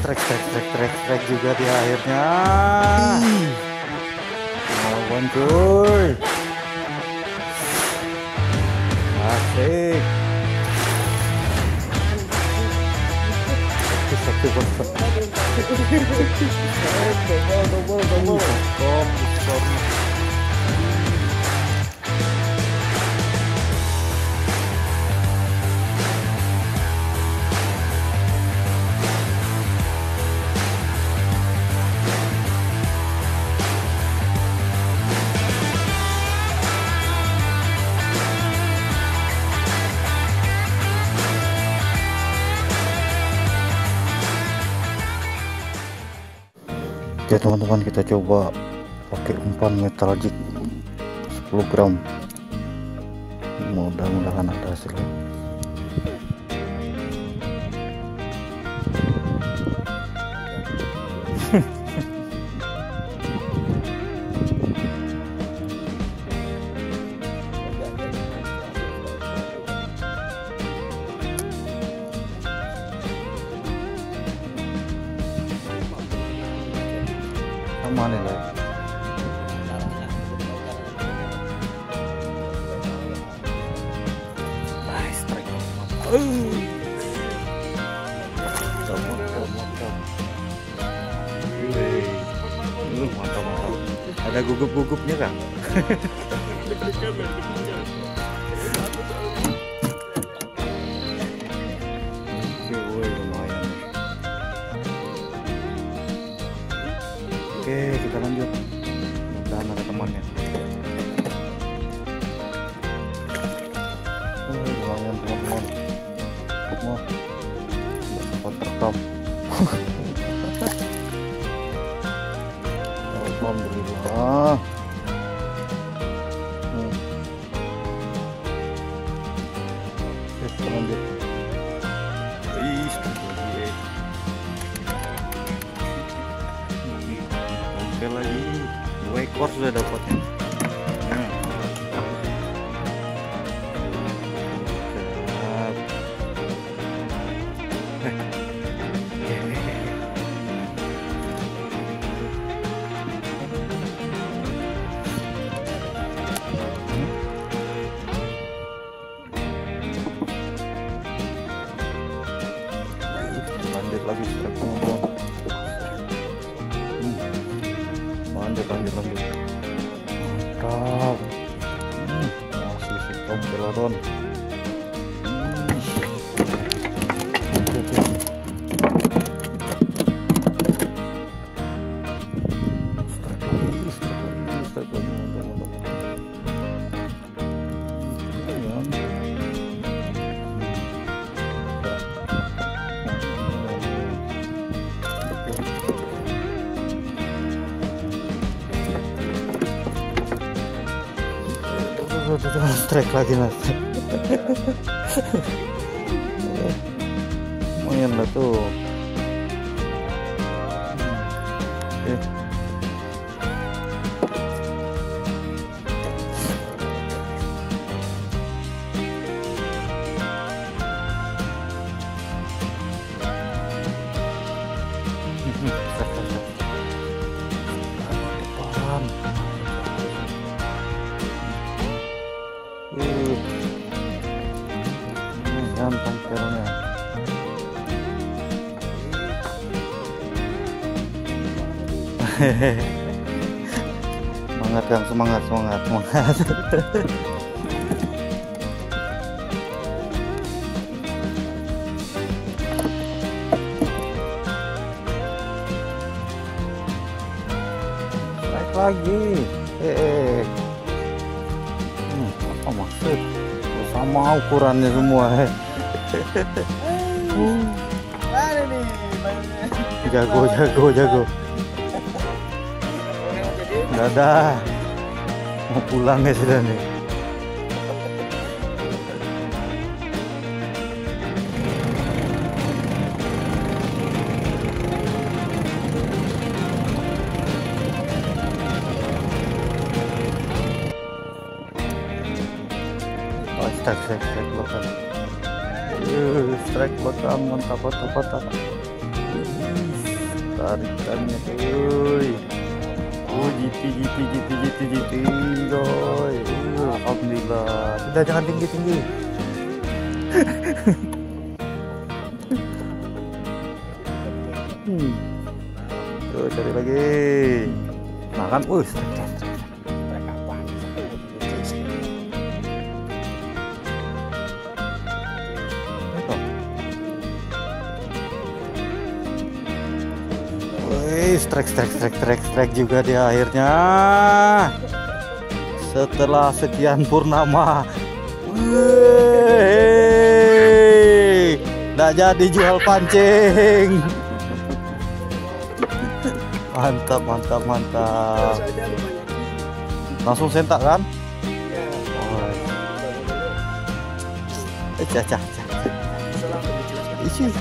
Strike juga di akhirnya. Lawan cuy. Asik. Sakti banget. Double. Stop. Oke teman-teman, kita coba pakai umpan metalgic 10 gram. Mudah-mudahan ada hasilnya. Mana lah? Strike. Mantap. Ada gugup-gugupnya kan? Oke, kita lanjut. Mudah-mudahan ada temannya. Lumayan teman-teman. Sempat terekam. Alhamdulillah. Oke, kita lanjut. Lagi 2 ekor sudah dapatnya. Lanjut lagi teman-teman. Lanjut. Mantap. Masih si Tom Pelodon. Strike lagi mas. Lumayan lah tuh. Gampang caranya. Semangat Kang, semangat. Naik lagi. Apa maksud? Sama ukurannya semua. Mana nih mainnya? Jago. Nggak ada. Mau pulang ya sudah nih. strike belakang. Strike belakang, mantap. tarikannya cuy. GT coy. Alhamdulillah. Sudah, jangan tinggi. Tuh, cari lagi. Nah kan, strike juga dia akhirnya. Setelah sekian purnama, nggak jadi jual pancing. Mantap. Langsung sentak kan? Cah. Isi.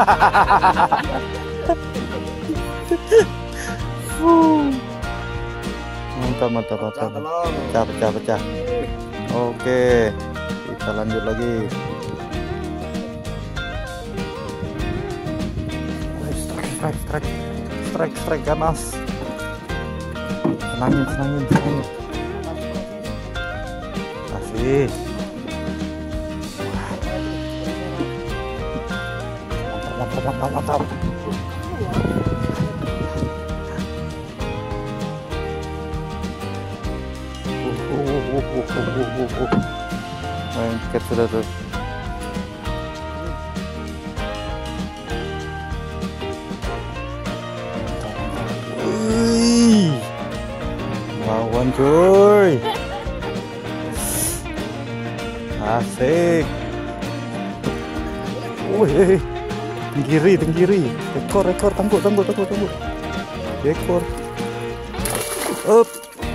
Mantap. Pecah. Oke, kita lanjut lagi. Strike ganas. Senangin. Kasih. Mantap. Lengket sudah tuh. Lawan cuy. Asik. Wih, tenggiri. Ekor, tangguh. Ekor. Up.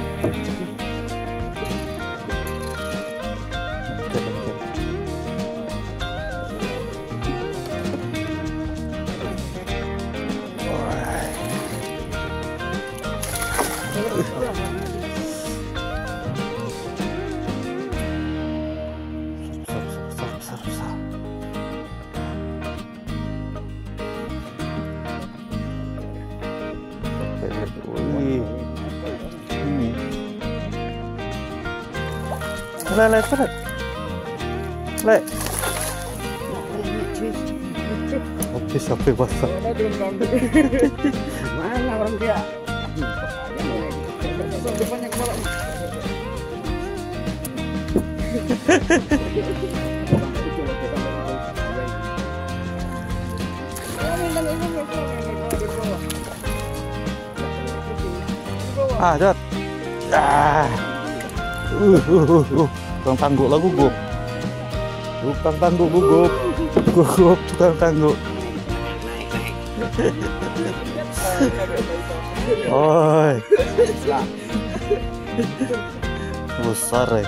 Le. Oke, sampai basah. Mana orang dia? Jat. Tukang tangguh lah gugup. Tukang tangguh gugup. Tukang tangguh. Oi. Besar ya.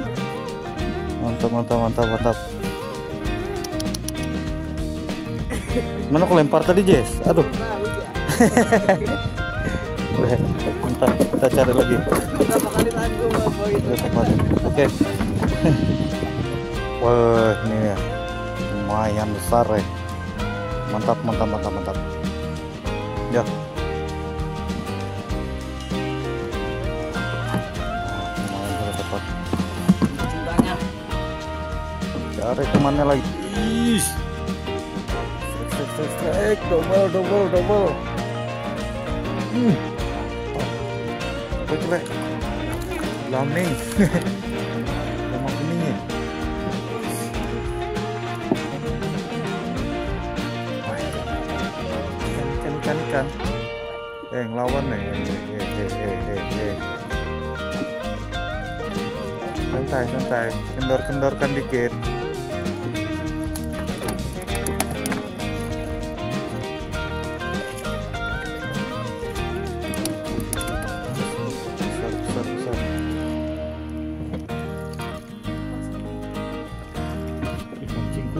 Mantap. Mana aku lempar tadi, Jess? Aduh. Mantap, kita cari lagi. Oke. Wah, ini ya lumayan besar ya. Mantap. Ya. Lumayan dapat. Cari kemana lagi? Strike, double. Apa coba? Laming. Sama kuningnya. Ikan. Ngelawan nih. Santai. Kendor-kendorkan dikit. Besar. Mancingku.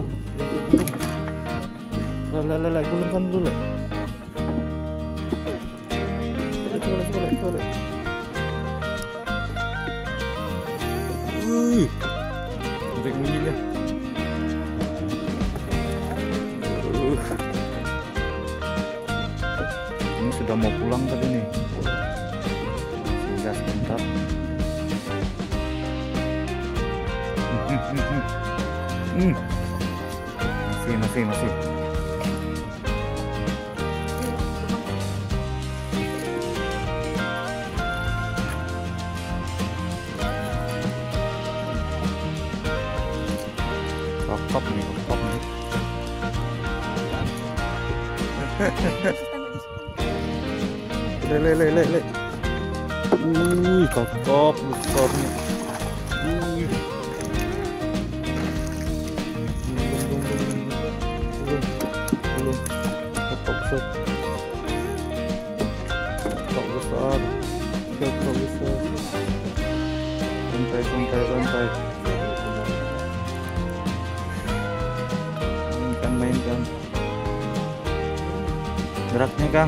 Gulungkan dulu. Coba. Untuk bunyinya. sudah mau pulang tadi nih. Tinggal sebentar. Masih. Kokop nih. Le. Kokop besar nih. Belum. Kokop besar. Santai. Mainkan. Geraknya, Kang.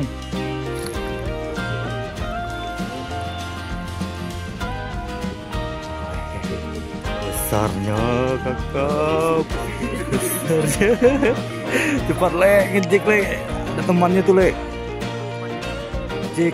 Besarnya, kakak. Besarnya. Cepat, Le. Ngejek, Le. Ada temannya tuh, Le. Cek.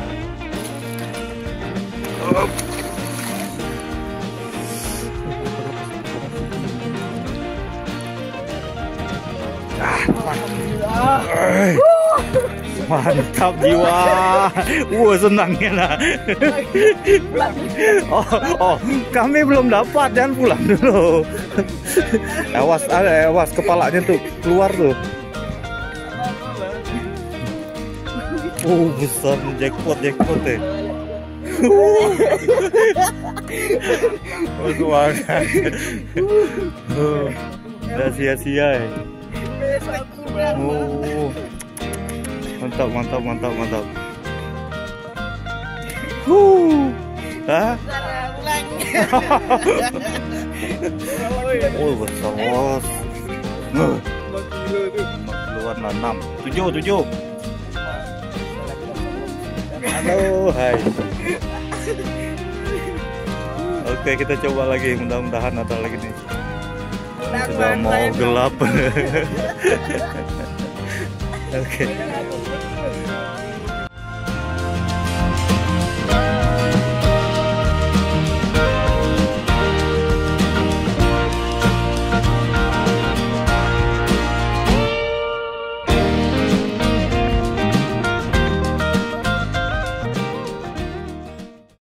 Mantap jiwa. Senangnya nah. Oh, kami belum dapat, jangan pulang dulu. Awas kepalanya tuh keluar tuh. Besar jackpot deh. Udah sia-sia ya. Mantap. Hah? Besar bos. Keluar 6, 7. Halo, hai. Oke, kita coba lagi, mudah-mudahan ada lagi nih. Sudah mau gelap. Oke.